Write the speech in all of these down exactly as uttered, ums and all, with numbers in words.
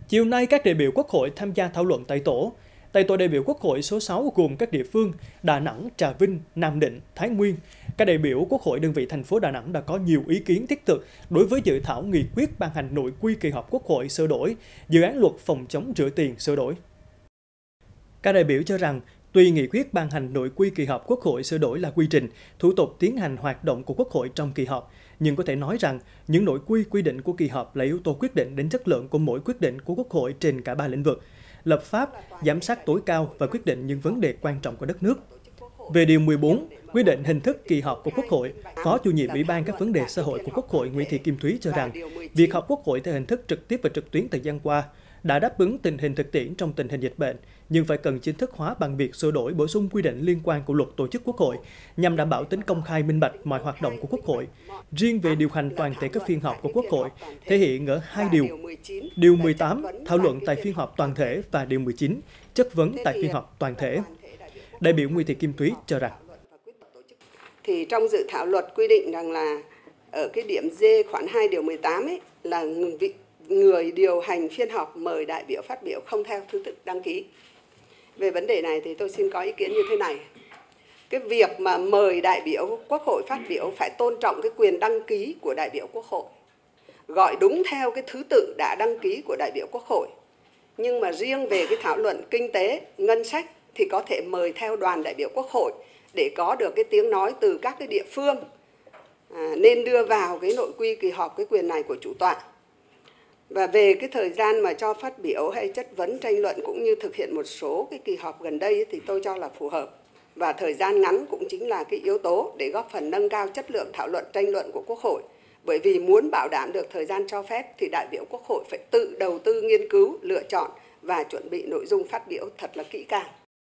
Chiều nay, các đại biểu Quốc hội tham gia thảo luận tại tổ. Tại tổ đại biểu Quốc hội số sáu gồm các địa phương Đà Nẵng, Trà Vinh, Nam Định, Thái Nguyên. Các đại biểu Quốc hội đơn vị thành phố Đà Nẵng đã có nhiều ý kiến thiết thực đối với dự thảo nghị quyết ban hành nội quy kỳ họp Quốc hội sửa đổi, dự án luật phòng chống rửa tiền sửa đổi. Các đại biểu cho rằng, tuy nghị quyết ban hành nội quy kỳ họp Quốc hội sửa đổi là quy trình, thủ tục tiến hành hoạt động của Quốc hội trong kỳ họp, nhưng có thể nói rằng những nội quy quy định của kỳ họp là yếu tố quyết định đến chất lượng của mỗi quyết định của Quốc hội trên cả ba lĩnh vực: lập pháp, giám sát tối cao và quyết định những vấn đề quan trọng của đất nước. Về điều mười bốn, quy định hình thức kỳ họp của Quốc hội, Phó chủ nhiệm Ủy ban các vấn đề xã hội của Quốc hội Nguyễn Thị Kim Thúy cho rằng, việc họp Quốc hội theo hình thức trực tiếp và trực tuyến thời gian qua đã đáp ứng tình hình thực tiễn trong tình hình dịch bệnh, nhưng phải cần chính thức hóa bằng việc sửa đổi bổ sung quy định liên quan của luật tổ chức Quốc hội nhằm đảm bảo tính công khai minh bạch mọi hoạt động của Quốc hội. Riêng về điều hành toàn thể các phiên họp của Quốc hội thể hiện ở hai điều: điều mười tám thảo luận tại phiên họp toàn thể và điều mười chín chất vấn tại phiên họp toàn thể. Đại biểu Nguyễn Thị Kim Thúy cho rằng, thì trong dự thảo luật quy định rằng là ở cái điểm D khoản hai điều mười tám ấy là vị người điều hành phiên họp mời đại biểu phát biểu không theo thứ tự đăng ký. Về vấn đề này thì tôi xin có ý kiến như thế này. Cái việc mà mời đại biểu Quốc hội phát biểu phải tôn trọng cái quyền đăng ký của đại biểu Quốc hội, gọi đúng theo cái thứ tự đã đăng ký của đại biểu Quốc hội. Nhưng mà riêng về cái thảo luận kinh tế, ngân sách thì có thể mời theo đoàn đại biểu Quốc hội để có được cái tiếng nói từ các cái địa phương. À, nên đưa vào cái nội quy kỳ họp cái quyền này của chủ tọa. Và về cái thời gian mà cho phát biểu hay chất vấn tranh luận cũng như thực hiện một số cái kỳ họp gần đây ấy, thì tôi cho là phù hợp. Và thời gian ngắn cũng chính là cái yếu tố để góp phần nâng cao chất lượng thảo luận tranh luận của Quốc hội. Bởi vì muốn bảo đảm được thời gian cho phép thì đại biểu Quốc hội phải tự đầu tư nghiên cứu, lựa chọn và chuẩn bị nội dung phát biểu thật là kỹ càng.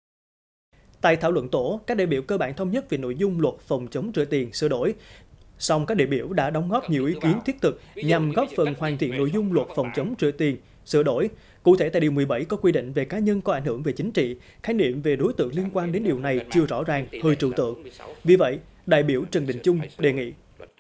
Tại thảo luận tổ, các đại biểu cơ bản thống nhất về nội dung luật phòng chống rửa tiền sửa đổi. Song các đại biểu đã đóng góp nhiều ý kiến thiết thực nhằm góp phần hoàn thiện nội dung luật phòng chống rửa tiền sửa đổi. Cụ thể tại điều mười bảy có quy định về cá nhân có ảnh hưởng về chính trị, khái niệm về đối tượng liên quan đến điều này chưa rõ ràng, hơi trừu tượng. Vì vậy, đại biểu Trần Đình Chung đề nghị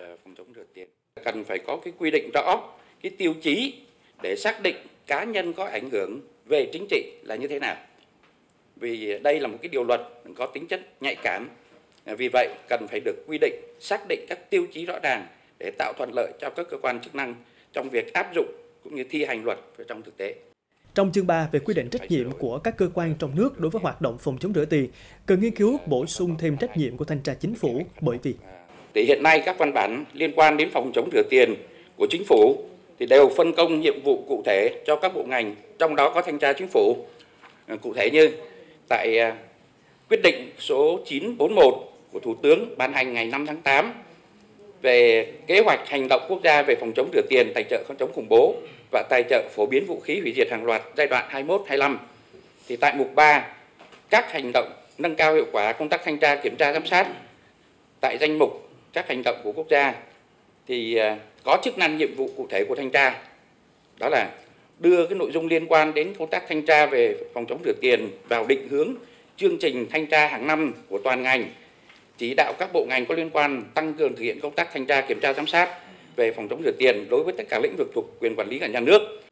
cần phải có cái quy định rõ cái tiêu chí để xác định cá nhân có ảnh hưởng về chính trị là như thế nào. Vì đây là một cái điều luật có tính chất nhạy cảm. Vì vậy, cần phải được quy định, xác định các tiêu chí rõ ràng để tạo thuận lợi cho các cơ quan chức năng trong việc áp dụng cũng như thi hành luật trong thực tế. Trong chương ba về quy định trách nhiệm của các cơ quan trong nước đối với hoạt động phòng chống rửa tiền, cần nghiên cứu bổ sung thêm trách nhiệm của thanh tra chính phủ bởi vì thì hiện nay các văn bản liên quan đến phòng chống rửa tiền của chính phủ thì đều phân công nhiệm vụ cụ thể cho các bộ ngành, trong đó có thanh tra chính phủ. Cụ thể như tại quyết định số chín trăm bốn mươi mốt của Thủ tướng ban hành ngày năm tháng tám về kế hoạch hành động quốc gia về phòng chống rửa tiền, tài trợ chống khủng bố và tài trợ phổ biến vũ khí hủy diệt hàng loạt giai đoạn hai mươi mốt đến hai mươi lăm. Thì tại mục ba, các hành động nâng cao hiệu quả công tác thanh tra kiểm tra giám sát, tại danh mục các hành động của quốc gia thì có chức năng nhiệm vụ cụ thể của thanh tra, đó là đưa cái nội dung liên quan đến công tác thanh tra về phòng chống rửa tiền vào định hướng chương trình thanh tra hàng năm của toàn ngành, chỉ đạo các bộ ngành có liên quan tăng cường thực hiện công tác thanh tra kiểm tra giám sát về phòng chống rửa tiền đối với tất cả lĩnh vực thuộc quyền quản lý của nhà nước.